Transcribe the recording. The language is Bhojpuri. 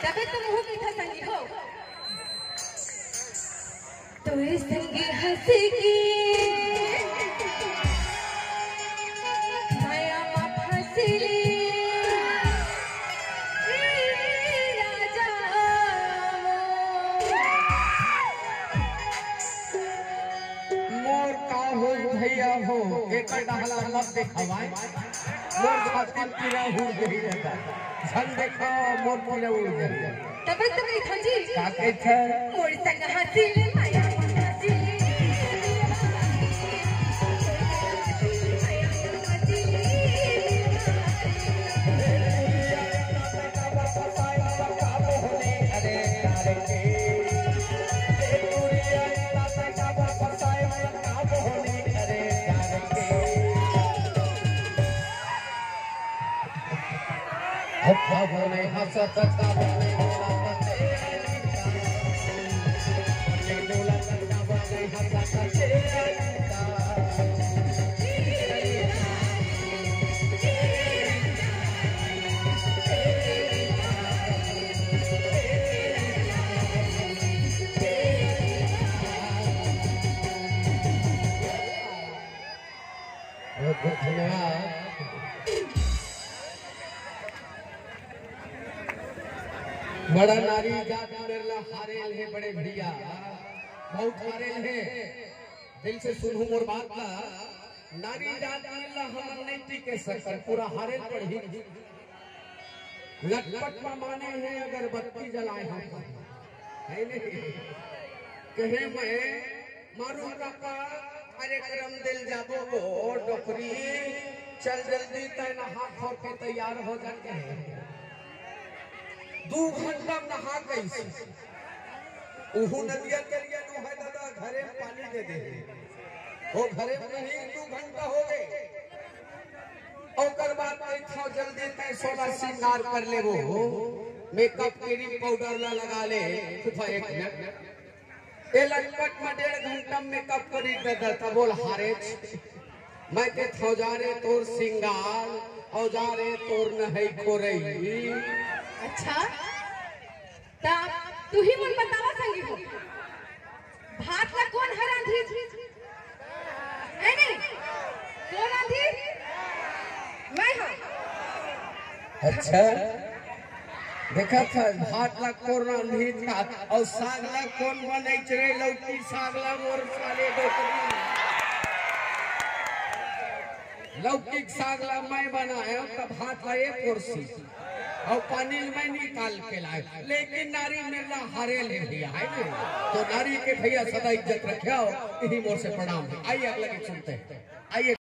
तबे तो मुंह मीठा संगी हो तोरे संगी हंसेगी माया मा फसली राजा मोर का हो भैया हो एक डहला मत दिखावाए मोर खातिर पूरा उड़ गई रहता झन देखा मोर पूरा उड़ गया तबे तो कही था जी का कहता मोर संग हंसली माया बोले हंसत का बोले बहुत धन्यवाद। बड़ा नारी जात मेरला हारेल है बड़े भैया बहुत हारेल है दिल से सुनू मोर बात का नारी जात मेरला हम नहीं टिके सकते पूरा हारेल पड़ी लटपट में माने हैं अगर बत्ती जलाए हम है नहीं कहे मैं मारू काका कार्यक्रम दिल जाबो वो डोकरी चल जल्दी तय नहा खो के तैयार हो जाते हैं 2 घंटा नहा गई उहु नदिया के लिए नु है दादा घरे में पानी दे दे वो घरे में नहीं 2 घंटा हो गए और बाद में जल्दी तय सोना श्रृंगार कर ले वो मेकअप क्रीम पाउडर ला लगा ले सुबह 1 मिनट ए लटपट में 1.5 घंटा मेकअप करी दादा बोल हारे मैं के थौजारे तोर श्रृंगार औजारे तोर नहीं खोरई अच्छा ता तू ही मन बतावा संगी हो भात ला कौन है रांधी है नहीं कौन रांधी मैं हूं अच्छा देखा था भात ला कौन रांधी था और साग ला कौन बनै रे लौकी साग ला मोर साले डोकरी लौकी साग ला मैं बनाया तब भात ला एक कुर्सी और पानी में निकाल के लाए लेकिन नारी मेरा हारे ले लिया है ना तो नारी के भैया सदा इज्जत रखे यही मोर से प्रणाम। आइए अगला गीत सुनते हैं। आइए।